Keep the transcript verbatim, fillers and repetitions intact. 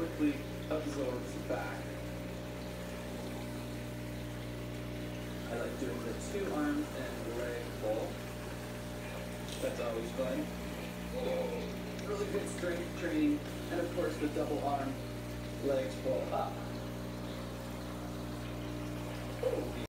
quickly absorbs back. I like doing the two arms and leg pull. That's always fun. Really good strength training, and of course the double arm legs pull up. Oh.